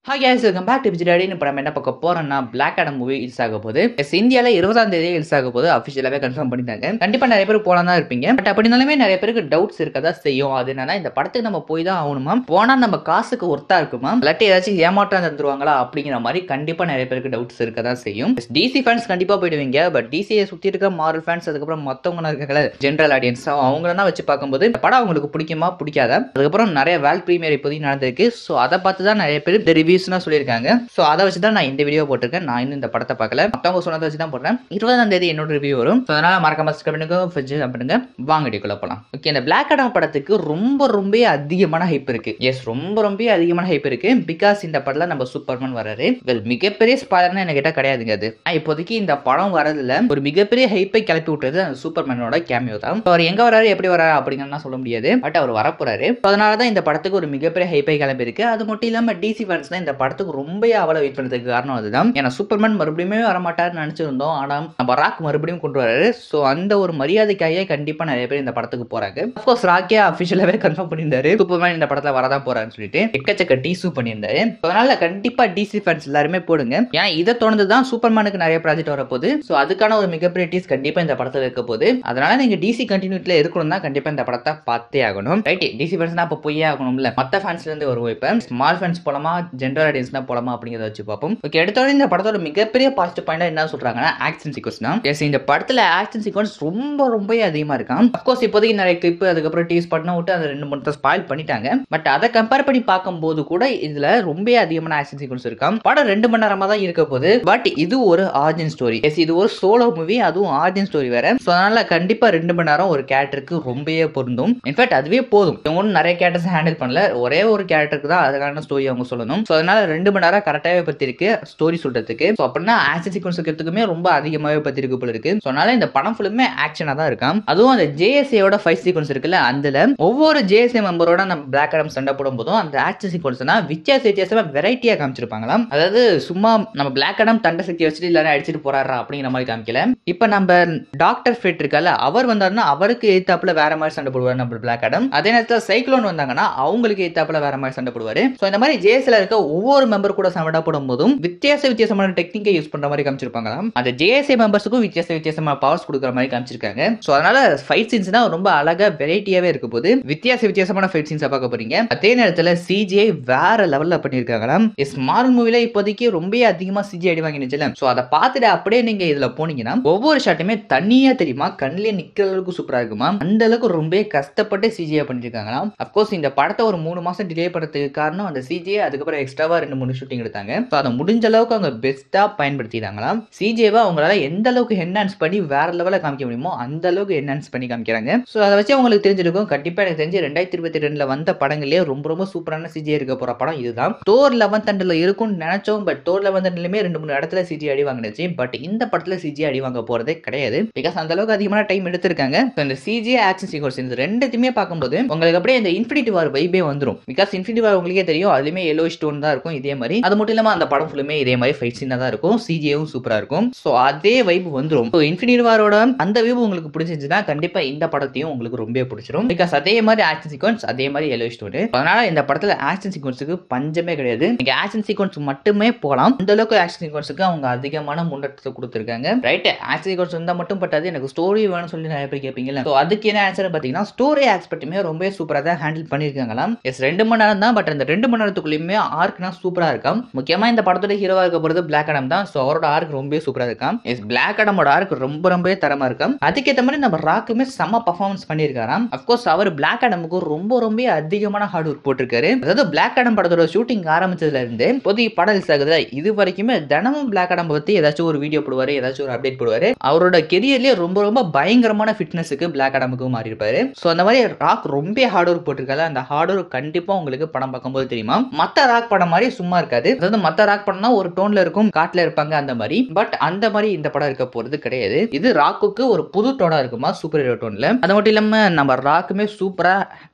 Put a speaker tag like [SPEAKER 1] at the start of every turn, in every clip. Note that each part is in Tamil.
[SPEAKER 1] Hi guys, welcome back to Vijay Daddy. இப்போ நம்ம என்ன பார்க்க போறோம்னா Black Adam மூவி ரிலீஸ் ஆக போகுது. இந்தியால 20ஆம் தேதி ரிலீஸ் ஆக போகுது. அபிஷியலாவே கன்ஃபார்ம் பண்ணிட்டாங்க. கண்டிப்பா நிறைய பேர் போலாம் தான் இருப்பீங்க. பட் அப்படினாலுமே நிறைய பேருக்கு டவுட்ஸ் இருக்கதா செய்யும். அது என்னன்னா இந்த படத்துக்கு நம்ம போய் தான் ஆகணுமா? போனா நம்ம காசுக்கு ஒர்த்தா இருக்குமா? இல்லாட்டி ஏதாச்சும் ஏமாற்றம் தந்துருவாங்களா அப்படிங்கிற மாதிரி கண்டிப்பா நிறைய பேருக்கு டவுட்ஸ் இருக்கதா செய்யும். டிசி ஃபேன்ஸ் கண்டிப்பா போயிடுவீங்க. பட் டிசியை சுத்தி இருக்க மார்வல் ஃபேன்ஸ் அதுக்கப்புறம் மத்தவங்க இருக்கல ஜெனரல் ஆடியன்ஸ் அவங்களெல்லாம் வச்சு பார்க்கும்போது இந்த படம் அவங்களுக்கு பிடிக்குமா பிடிக்காதா? அதுக்கப்புறம் நிறைய வேல் பிரீமியர் இப்போதைக்கு நடந்திருக்கு. ஸோ அதை பார்த்து தான் நிறைய பேர் இந்த ரிவ்யூஸ்னா சொல்லியிருக்காங்க. சோ அதை வச்சு தான் நான் இந்த வீடியோ போட்டிருக்கேன். நான் இன்னும் இந்த படத்தை பார்க்கல, மத்தவங்க சொன்னதை வச்சு தான் போடுறேன். 20ஆம் தேதி என்னோட ரிவ்யூ வரும். அதனால மறக்காம சப்ஸ்கிரைப் பண்ணுங்க. வாங்க வீடியோக்குள்ள போலாம். ஓகே, இந்த Black Adam படத்துக்கு ரொம்ப அதிகமான ஹைப் இருக்கு. எஸ், ரொம்ப அதிகமான ஹைப் இருக்கு. பிகாஸ் இந்த படத்துல நம்ம சூப்பர்மேன் வராரு. மிகப்பெரிய ஸ்பாய்லர்னு என்ன கேட்டா கிடையாதுங்க. அது இப்போதைக்கு இந்த படம் வரதுல ஒரு மிகப்பெரிய ஹைப்பை கிளப்பி விட்டுறது அந்த சூப்பர்மேனோட கேமியோ தான். அவர் எங்க வராரு எப்படி வராரு அப்படிங்கறத சொல்ல முடியாது. பட் அவர் வரப்போறாரு. அதனாலதான் இந்த படத்துக்கு ஒரு மிகப்பெரிய ஹைப்பை கிளம்பி இருக்கு. அது மட்டும் இல்லாம டிசி ஃபேன்ஸ் தான் இந்த படத்துக்கு ரொம்ப அவளை வெயிட் பண்றதுக்கு காரணம் அதுதான். ஏன்னா சூப்பர்மேன் மறுபடியுமே வரமாட்டாருன்னு நினைச்சிருந்தோம். ஆனா நம்ம ராக் மறுபடியும் கொண்டு வராரு. சோ அந்த ஒரு மரியாதைக்காக கண்டிப்பா நிறைய பேர் இந்த படத்துக்கு போறாங்க. அஃப்கோர்ஸ் ராக்கே அபிஷியலாவே கன்ஃபார்ம் பண்ணியிருந்தாரு சூப்பர்மேன் இந்த படத்துல வரதான் போறாருன்னு சொல்லிட்டு எக்கச்சக்க டீசு பண்ணியிருந்தாரு. அதனால கண்டிப்பா டிசி ஃபேன்ஸ் எல்லாருமே போடுங்க. ஏன்னா இதை தொடர்ந்து தான் சூப்பர்மேனுக்கு நிறைய ப்ராஜெக்ட் வரப்போகுது. சோ அதுக்கான ஒரு மிகப்பெரிய டீஸ் கண்டிப்பா இந்த படத்துல இருக்க போகுது. அதனால நீங்க டிசி கண்டினியூட்டில இருக்கணும் தான் கண்டிப்பா இந்த படத்தை பார்த்தே ஆகணும். ரைட், டிசி ஃபேன்ஸ்னா அப்ப போயே ஆகணும்ல. மத்த ஃபேன்ஸ்ல இருந்து வருவோம். இப்ப ஸ்மால் ஃபேன்ஸ் போலாமா ஜெனரல் ஆடியன்ஸ் போலாமா அப்படிங்கறத வச்சு பார்ப்போம். ஓகே, எடுத்தோட இந்த படத்தோட மிகப்பெரிய பாசிட்டிவ் பாயிண்ட் என்ன சொல்றாங்கன்னா ஆக்ஷன் சீக்வன்ஸ் தான். எஸ், இந்த படத்துல ஆக்ஷன் சீக்வன்ஸ் ரொம்ப அதிகமா இருக்காம். அஃப்கோர்ஸ் இப்போதைக்கு நிறைய கிளிப் அதுக்கப்புறம் டீஸ் பண்ண விட்டு அதை 2-3 ஸ்பாயில் பண்ணிட்டாங்க. பட் அதை கம்பேர் பண்ணி பார்க்கும்போது கூட இதுல ரொம்ப அதிகமான ஆக்ஷன் சீக்வன்ஸ் இருக்காம். படம் 2 மணி நேரமா தான் இருக்க போகுது. பட் இது ஒரு ஆரிஜின் ஸ்டோரி. எஸ், இது ஒரு சோலோ மூவி, அதுவும் ஆரிஜின் ஸ்டோரி வேற. சோ அதனால கண்டிப்பா 2 மணி நேரம் ஒரு கேரக்டருக்கு ரொம்பவே பொருந்தும். இன்ஃபேக்ட் அதுவே போதும். இவங்க நிறைய கேரக்டர்ஸ் ஹேண்டில் பண்ணல, ஒரே ஒரு கேரக்டருக்கு தான் அதுக்கான ஸ்டோரி அவங்க சொல்லணும். சோ அதனால 2 மணி நேரம் கரெக்டாவே பத்தி இருக்கு ஸ்டோரி சொல்றதுக்கு. சோ அப்படின்னா ஆக்ஷன் சீக்வன்ஸ் இருக்கிறதுக்குமே ரொம்ப அதிகமாவே பத்தி இருக்கு போல இருக்கு. சோ அதனால இந்த படம் ஃபுல்லுமே ஆக்ஷனா தான் இருக்காம். அதுவும் அந்த ஜேஎஸ்ஏயோட ஃபைட் சீக்வன்ஸ் இருக்குல்ல, அதுல ஒவ்வொரு ஜேஎஸ்ஏ மெம்பரோட நம்ம Black Adam சண்டை போடும் போதும் அந்த ஆக்ஷன் சீக்வன்ஸ்னா வித்தியாசமா வெரைட்டியா காமிச்சிருப்பாங்களாம். அதாவது சும்மா நம்ம Black Adam தண்டை சக்தி வச்சுட்டு எல்லாரும் அடிச்சிட்டு போறாரா அப்படிங்கிற மாதிரி காமிக்கல. இப்ப நம்ம டாக்டர் ஃபேட் இருக்கல, அவர் வந்தாருன்னா அவருக்கு எதிர்த்தாப்புல வேற மாதிரி சண்டை போடுவார் நம்ம Black Adam. அதே நேரத்தில் சைக்ளோன் வந்தாங்கன்னா அவங்களுக்கு எதிர்த்தாப்புல வேற மாதிரி சண்டை போடுவாரு. சோ இந்த மாதிரி ஜேஎஸ்ல இருக்க ஒவ்வொரு மெம்பர் கூட சண்டை போடும் போதும் வித்தியாசமான டெக்னிக்கை யூஸ் பண்ற மாதிரி காமிச்சிருப்பாங்களாம். அந்த ஜேஎஸ்ஏ மெம்பர்ஸுக்கும் வித்தியாசமான பவர்ஸ் கொடுக்குற மாதிரி காமிச்சிருக்காங்க. சோ அதனால ஃபைட் சீன்ஸ் தான் ரொம்ப அழகா வெரைட்டியாவே இருக்க போது வித்தியாசமான ஃபைட் சீன்ஸை பார்க்க போறீங்க. அதே நேரத்தில் சிஜிஐ வேற லெவல்ல பண்ணிருக்காங்களாம். மார்வல் மூவில இப்போதைக்கு ரொம்ப அதிகமா சிஜி அடி வாங்கினுச்சுல. சோ அதை பார்த்துட்டு அப்படியே நீங்க இதுல போனீங்கன்னா ஒவ்வொரு ஷாட்டுமே தனியா தெரியுமா, கண்ணிலே நிக்கிற அளவுக்கு சூப்பரா இருக்குமா. அந்த அளவுக்கு ரொம்ப கஷ்டப்பட்டு சிஜிஐ பண்ணிருக்காங்களாம். அப்கோர்ஸ் இந்த படத்தை ஒரு 3 மாசம் டிலே பண்ணதுக்கு காரணம் அந்த சிஜிஐ, அதுக்கப்புறம் எக்ஸ்ட்ராவா 2-3 ஷூட்டிங் எடுத்தாங்க. சோ அதை முடிஞ்ச அளவுக்கு அவங்க பெஸ்டா பயன்படுத்திட்டாங்களாம். சிஜிஐவை அவங்களால எந்த அளவுக்கு என்ஹான்ஸ் பண்ணி வேற லெவல்ல காமிக்க முடியுமோ அந்த அளவுக்கு என்ஹான்ஸ் பண்ணி காமிக்கிறாங்க. சோ அதை வச்சு உங்களுக்கு தெரிஞ்சிருக்கும். கண்டிப்பா எனக்கு தெரிஞ்சு 2022ல வந்த படங்களே ரொம்ப சூப்பரான சிஜிஐ இருக்க போற படம் இதுதான். தோர் 11th Thunderல இருக்கும்னு நினைச்சோம். பட் தோர் 11th Thunderலயுமே 2-3 இடத்துல சிஜி அடி வாங்கினுச்சு. பட் இந்த படத்துல சிஜி அடி வாங்க போறதே கிடையாது. பிகாஸ் அந்த அளவுக்கு அதிகமான டைம் எடுத்திருக்காங்க. இந்த சிஜி ஆக்ஷன் சீக்வன்ஸ் இந்த ரெண்டுத்தையுமே பார்க்கும்போது உங்களுக்கு அப்படியே இந்த இன்ஃபினிட்டி வார் வைபே வந்துரும். பிகாஸ் இன்ஃபினிட்டி வார் உங்களுக்கே தெரியும், அதுலயுமே yellow stone தான் இருக்கும் இதே மாதிரி. அது மட்டும் இல்லாம அந்த படம் ஃபுல்லுமே இதே மாதிரி ஃபைட் சீனா தான் இருக்கும். சிஜியும் சூப்பரா இருக்கும். சோ அதே வைப் வந்துரும். சோ இன்ஃபினிட்டி வாரோட அந்த வைப் உங்களுக்கு பிடிச்சிருந்துச்சுன்னா கண்டிப்பா இந்த படத்தையும் உங்களுக்கு ரொம்ப பிடிச்சிரும். பிகாஸ் அதே மாதிரி ஆக்ஷன் சீக்வன்ஸ், அதே மாதிரி yellow stone. அதனால இந்த படத்துல ஆக்ஷன் சீக்வன்ஸுக்கு பஞ்சமே கிடையாது. நீங்க ஆக்ஷன் சீக்வன்ஸ் மட்டுமே போலாம். அந்த அளவுக்கு ஆக்ஷன் சீக்வன்ஸுக்கு அவங்க அதிகமான முன்னேற்றத்தை கொடுத்திருக்காங்க. ரைட், ஆக்ஷன் சீக்வன்ஸ் இருந்தா மட்டும் பட்டாது, எனக்கு ஸ்டோரி வேணும்னு சொல்லி நிறைய பேர் கேட்பீங்கல்ல. சோ அதுக்கு என்ன ஆன்சர் பாத்தீங்கன்னா ஸ்டோரி ஆஸ்பெக்ட்டுமே ரொம்ப சூப்பரா தான் ஹேண்டில் பண்ணிருக்காங்களாம். எஸ், 2 மணி நேரம் தான். பட் அந்த 2 மணி நேரத்துக்குள்ளயுமே ஆர்க்னா சூப்பரா இருக்கும். முக்கியமா இந்த படத்தோட ஹீரோவா இருக்க போறது Black Adam தான். சோ அவரோட ஆர்க் ரொம்ப சூப்பரா இருக்கும். எஸ், Black Adamோட ஆர்க் ரொம்ப தரமா இருக்கும். அதுக்கேற்ற மாதிரி நம்ம ராக்குமே செம்ம பர்ஃபார்மன்ஸ் பண்ணிருக்காராம். அஃப்கோர்ஸ் அவர் Black Adamக்கு ரொம்ப அதிகமான ஹார்ட் ஒர்க் போட்டிருக்காரு. அதாவது Black Adam படத்தோட ஷூட்டிங் ஆரம்பிச்சதுல இருந்து புதிய படம் ரிலீஸ் ஆகுது இது வரைக்குமே தினமும் Black Adam பத்தி ஏதாச்சும் ஒரு வீடியோ போடுவாரு, ஏதாச்சும் ஒரு அப்டேட் போடுவாரு. அவரோட கெரியர்லயே ரொம்ப பயங்கரமான ஃபிட்னஸ்க்கு Black Adamக்கு மாறி இருப்பாரு. சோ அந்த மாதிரி ராக் ரொம்ப ஹார்ட் ஒர்க் போட்டிருக்காரு. அந்த ஹார்ட் ஒர்க் கண்டிப்பா உங்களுக்கு படம் பார்க்கும்போது தெரியுமா. மத்த ராக் படம் மாதிரி சும்மா இருக்காது. அதாவது மத்த ராக் படம்னா ஒரு டோன்ல இருக்கும், காட்டுல இருப்பாங்க அந்த மாதிரி. பட் அந்த மாதிரி இந்த படம் இருக்க போறது கிடையாது. இது ராக்குக்கு ஒரு புது டோனா இருக்குமா, சூப்பர் ஹீரோ டோன்ல. அது மட்டும் இல்லாம நம்ம ராக்குமே சூப்பரா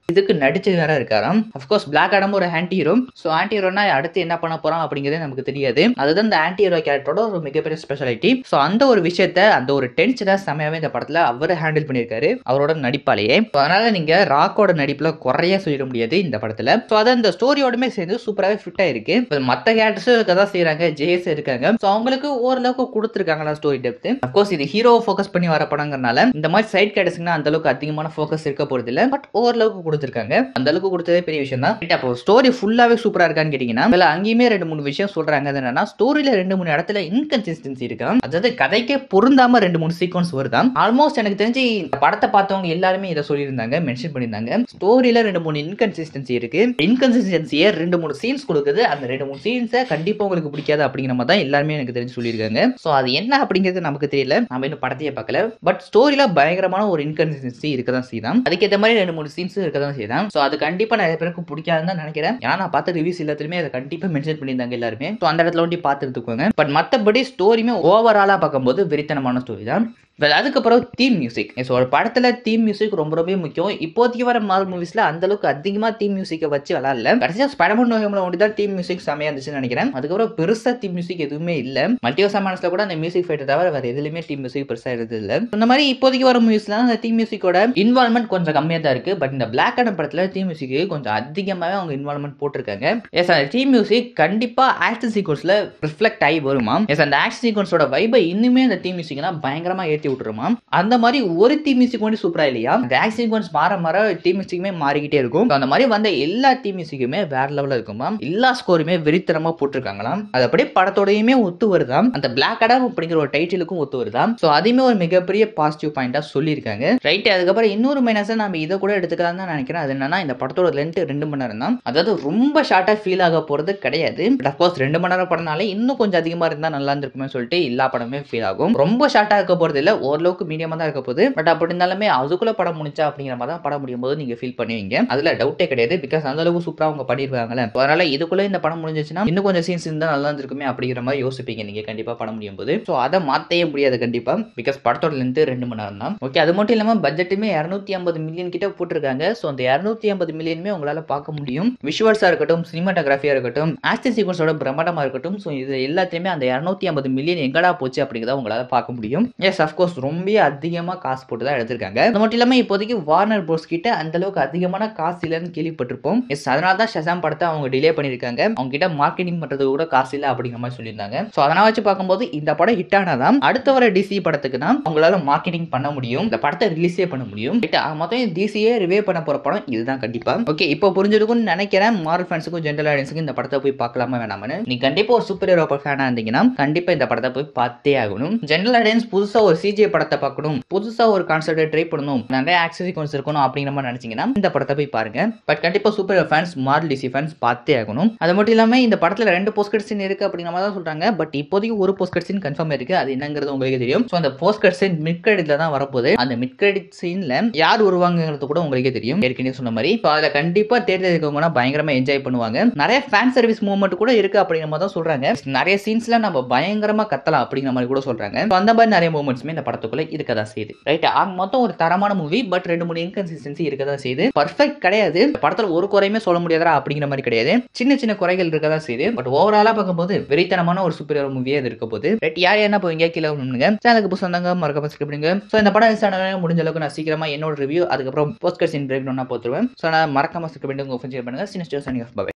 [SPEAKER 1] இதுக்கு நடிச்சு வேற இருக்காராம். அஃப்கோர்ஸ் பிளாக் ஆடம் ஒரு ஆன்டி ஹீரோ. ஸோ ஆன்டி ஹீரோனா அடுத்து என்ன பண்ண போறான் அப்படிங்கிறதே நமக்கு தெரியாது. அதுதான் இந்த ஆன்டி ஹீரோ கேரக்டரோட ஒரு மிகப்பெரிய ஸ்பெஷாலிட்டி. ஸோ அந்த ஒரு விஷயத்த அந்த ஒரு டென்ஷனை செமையாவே இந்த படத்துல அவர் ஹேண்டில் பண்ணியிருக்காரு அவரோட நடிப்பாலேயே. அதனால நீங்க ராக்கோட நடிப்புல குறைய சொல்லிட முடியாது இந்த படத்துல. ஸோ அது அந்த ஸ்டோரியோடமே சேர்ந்து சூப்பராகவே ஃபிட் ஆயிருக்கு. மற்ற கேரக்டர்ஸ் இருக்கதான் செய்யறாங்க, ஜேஎஸ் இருக்காங்க. ஸோ அவங்களுக்கு ஓரளவுக்கு கொடுத்துருக்காங்களா ஸ்டோரி டெப்த். அஃப்கோர்ஸ் இது ஹீரோ ஃபோக்கஸ் பண்ணி வர படங்கிறனால இந்த மாதிரி சைட் கேரக்டர்ஸ்னா அந்த அளவுக்கு அதிகமான ஃபோக்கஸ் இருக்க போறது இல்ல. பட் ஓரளவுக்கு கொடுத்துருக்காங்க. அந்த அளவுக்கு கொடுத்ததே பெரிய விஷயம் தான். அப்போ ஸ்டோரி ஃபுல்லாவே சூப்பரா இருக்கான்னு கேட்டீங்கன்னா அங்கேயுமே 2-3 விஷயம் சொல்றாங்க. என்னன்னா ஸ்டோரியில 2-3 இடத்துல இன்கன்சிஸ்டன்சி இருக்கு. அதாவது கதைக்கே பொருந்தாம 2-3 சீக்வன்ஸ் வருதான். ஆல்மோஸ்ட் எனக்கு தெரிஞ்சு படத்தை பார்த்தவங்க எல்லாருமே இதை சொல்லியிருந்தாங்க, மென்ஷன் பண்ணியிருந்தாங்க. ஸ்டோரியில 2-3 இன்கன்சிஸ்டன்சி இருக்கு. இன்கன்சிஸ்டன்சியை 2-3 சீன்ஸ் கொடுக்குது. அந்த 2-3 சீன்ஸை கண்டிப்பா உங்களுக்கு பிடிக்காது அப்படிங்கிற மாதிரி தான் எல்லாருமே எனக்கு தெரிஞ்சு சொல்லியிருக்காங்க. ஸோ அது என்ன அப்படிங்கிறது நமக்கு தெரியல, நம்ம இன்னும் படத்தையே பார்க்கல. பட் ஸ்டோரியில பயங்கரமான ஒரு இன்கன்சிஸ்டன்சி இருக்கதான் செய்தான். அதுக்கேற்ற மாதிரி 2-3 சீன்ஸ் இருக்கதான் செய்தான். ஸோ அது கண்டிப்பா நிறைய பேருக்கு பிடிக்காதுன்னு தான் நினைக்கிறேன். ஏன்னா நான் பார்த்த ரிவ்யூஸ் எல்லாத்துலயுமே அதை கண்டிப்பா மென்ஷன் பண்ணியிருந்தாங்க எல்லாருமே. ஸோ அந்த இடத்துல ஒண்டி பார்த்துருக்கோங்க. பட் மற்றபடி ஸ்டோரியுமே ஓவராலா பார்க்கும்போது வெறித்தனமான ஸ்டோரி தான். அதுக்கப்புறம் தீம் மியூசிக். ஸோ ஒரு படத்துல தீம் மியூசிக் ரொம்ப ரொம்ப முக்கியம். இப்போதைக்கு வர மார்வல் மூவிஸ்ல அந்த அளவுக்கு அதிகமா தீம் மியூசிக்கை வச்சு விளாடல. கடைசியா ஸ்பைடர்மேன் நோ ஹோம்ல ஒண்டி தான் தீம் மியூசிக் செமையா இருந்துச்சுன்னு நினைக்கிறேன். அதுக்கப்புறம் பெருசா தீம் மியூசிக் எதுவுமே இல்ல. மல்டிவர்ஸ் ஆஃப் மேட்னஸ்ல கூட அந்த மியூசிக் ஃபைட்டை தவிர வேற எதுலயுமே தீம் மியூசிக் பெருசா இருந்தது இல்ல. இந்த மாதிரி இப்போதைக்கு வர மூவிஸ்ல அந்த தீம் மியூசிக்கோட இன்வால்வ்மெண்ட் கொஞ்சம் கம்மியா தான் இருக்கு. பட் இந்த பிளாக் ஆடம் படத்துல தீம் மியூசிக் கொஞ்சம் அதிகமாவே அவங்க இன்வால்வ்மெண்ட் போட்டிருக்காங்க. எஸ் அந்த தீம் மியூசிக் கண்டிப்பா ஆக்ஷன் சீக்வன்ஸ்ல ரிஃப்ளெக்ட் ஆகி வருமா. எஸ் அந்த ஆக்ஷன் சீக்வன்ஸோட வைபை இன்னுமே அந்த தீம் மியூசிக்னா பயங்கரமா ஏற்றி விட்டுருமா. அந்த மாதிரி ஒரு தீம் மியூசிக் வந்து சூப்பரா இல்லையா. அந்த ஆக்ஷன் சீக்வன்ஸ் மாற தீம் மியூசிக்குமே மாறிக்கிட்டே இருக்கும். அந்த மாதிரி வந்த எல்லா தீம் மியூசிக்குமே வேற லெவல்ல இருக்குமா. எல்லா ஸ்கோருமே வெறித்தனமா போட்டிருக்காங்களாம். அது அப்படியே படத்தோடையுமே ஒத்து வருதாம். அந்த பிளாக் ஆடம் அப்படிங்கிற ஒரு டைட்டிலுக்கும் ஒத்து வருதாம். ஸோ அதுவுமே ஒரு மிகப்பெரிய பாசிட்டிவ் பாயிண்டா சொல்லியிருக்காங்க. ரைட். அதுக்கப்புறம் இன்னொரு மைனஸை நம்ம இதை கூட எடுத்துக்கலாம் தான் நினைக்கிறேன். அது என்னன்னா இந்த படத்தோட லென்த் 2 மணி நேரம் தான். அதாவது ரொம்ப ஷார்ட்டா ஃபீல் ஆக போறது கிடையாது. பட் அஃப்கோர்ஸ் 2 மணி நேரம் படம்னாலே இன்னும் கொஞ்சம் அதிகமா இருந்தா நல்லா இருந்திருக்குமே சொல்லிட்டு எல்லா படமே ஃபீல் ஆகும். ரொம்ப ஷார்ட்டா இருக்க போறது இல்ல, ஓரளவுக்கு மீடியமா தான் இருக்க போகுது. பட் அப்படி இருந்தாலுமே அதுக்குள்ள படம் முடிஞ்சா அப்படிங்கிற மாதிரி தான் படம் முடியும் போது நீங்க ஃபீல் பண்ணுவீங்க. அதுல டவுட்டே கிடையாது. பிகாஸ் அந்த அளவுக்கு சூப்பரா அவங்க பண்ணிருக்காங்கல்ல. அதனால இதுக்குள்ள இந்த படம் முடிஞ்சிச்சுன்னா இன்னும் கொஞ்சம் சீன்ஸ் இருந்தா நல்லா இருந்திருக்குமே அப்படிங்கிற மாதிரி யோசிப்பீங்க நீங்க கண்டிப்பா படம் முடியும் போது. ஸோ அதை மாத்தவே முடியாது கண்டிப்பா. பிகாஸ் படத்தோட லென்த் 2 மணி நேரம் தான். ஓகே. அது மட்டும் இல்லாம பட்ஜெட்டுமே 250 மில்லியன் கிட்ட போட்டிருக்காங்க. ஸோ அந்த 250 மில்லியனுமே உங்களால பார்க்க முடியும். விஷுவல்ஸா இருக்கட்டும், சினிமாட்டோகிராஃபியா இருக்கட்டும், ஆக்ஷன் சீக்வன்ஸோட பிரம்மாண்டமா இருக்கட்டும். ஸோ இது எல்லாத்தையுமே அந்த 250 மில்லியன் எங்கடா போச்சு அப்படிங்கிறத உங்களால பார்க்க முடியும். எஸ் அஃப்கோர்ஸ் ரொம்ப அதிகமா காசு போட்டு தான் எடுத்திருக்காங்க. அது மட்டும் இல்லாம இப்போதைக்கு வார்னர் ப்ரோஸ் கிட்ட அந்த அளவுக்கு அதிகமான காசு இல்லைன்னு கேள்விப்பட்டிருப்போம். எஸ் அதனால தான் ஷசாம் படத்தை அவங்க டிலே பண்ணிருக்காங்க. அவங்க கிட்ட மார்க்கெட்டிங் பண்றது கூட காசு இல்லை அப்படிங்கிற மாதிரி சொல்லியிருந்தாங்க. ஸோ அதனால வச்சு பார்க்கும்போது இந்த படம் ஹிட் ஆனாதான் அடுத்த வர டிசி படத்துக்கு தான் அவங்களால மார்க்கெட்டிங் பண்ண முடியும், இந்த படத்தை ரிலீஸே பண்ண முடியும். மொத்தம் டிசியே ரிவே பண்ண போற படம் இதுதான் கண்டிப்பா. ஓகே. இப்போ புரிஞ்சிருக்கும்னு நினைக்கிறேன். மார்வல் ஃபேன்ஸுக்கும் ஜெனரல் ஆடியன்ஸுக்கும் இந்த படத்தை போய் பார்க்கலாமா வேணாமனு. நீ கண்டிப்பா ஒரு சூப்பர் ஹீரோ ஃபேனா இருந்தீங்கன்னா கண்டிப்பா இந்த படத்தை போய் பார்த்தே ஆகணும். ஜெனரல் ஆடியன்ஸ் புதுசா ஒரு சிஜிஐ படத்தை பார்க்கணும், புதுசா ஒரு கான்செப்டை ட்ரை பண்ணணும், நிறைய ஆக்சன் சீக்வன்ஸ் இருக்கணும் அப்படிங்கிற மாதிரி நினைச்சீங்கன்னா இந்த படத்தை போய் பாருங்க. பட் கண்டிப்பா super hero fans, Marvel DC fans பார்த்தே ஆகணும். அது மட்டும் இல்லாம இந்த படத்துல 2 போஸ்ட் கட் சீன் இருக்கு அப்படிங்கிற மாதிரி தான் சொல்றாங்க. பட் இப்போதைக்கு ஒரு போஸ்ட் கட் சீன் கன்ஃபார்ம் இருக்கு. அது என்னங்கிறது உங்களுக்கு தெரியும். ஸோ அந்த போஸ்ட் கட் சீன் மிட் கிரெடிட்ல தான் வரப்போகுது. அந்த மிட் கிரெடிட் சீன்ல யார் வருவாங்கிறது கூட உங்களுக்கே தெரியும். ஏற்கனவே சொன்ன மாதிரி அதுல கண்டிப்பா தேர்தல் இருக்கவங்கன்னா பயங்கரமா என்ஜாய் பண்ணுவாங்க. நிறைய ஃபேன் சர்வீஸ் மூவ்மெண்ட் கூட இருக்கு அப்படிங்கிற மாதிரி தான் சொல்றாங்க. நிறைய சீன்ஸ்ல நம்ம பயங்கரமா கத்தலாம் அப்படிங்கிற மாதிரி கூட சொல்றாங்க. அந்த மாதிரி நிறைய மூவ்மெண்ட்ஸ்மே இந்த படத்துக்குள்ள இருக்கதா செய்யுது. ரைட். மொத்தம் ஒரு தரமான மூவி. பட் 2-3 இன்கன்சிஸ்டன்சி இருக்கதா செய்யுது. பர்ஃபெக்ட் கிடையாது. படத்துல ஒரு குறையுமே சொல்ல முடியாதா அப்படிங்கிற மாதிரி கிடையாது. சின்ன சின்ன குறைகள் இருக்கதா செய்யுது. பட் ஓவராலா பார்க்கும்போது வெறித்தனமான ஒரு சூப்பர் ஹீரோ மூவியே இருக்க போகுது. ரைட். யார் என்ன போவீங்க கீழே பண்ணுங்க. சேனலுக்கு புதுசா வந்தாங்க மறக்காம சப்ஸ்கிரைப் பண்ணுங்க. ஸோ இந்த படம் முடிஞ்ச அளவுக்கு நான் சீக்கிரமா என்னோட ரிவ்யூ அதுக்கப்புறம் போஸ்ட் கட் சீன் பிரேக் டவுனா போத்துருவேன். ஸோ நான் மறக்காம சப்ஸ்கிரைப் பண்ணி உங்க பண்ணுங்க. சின்ன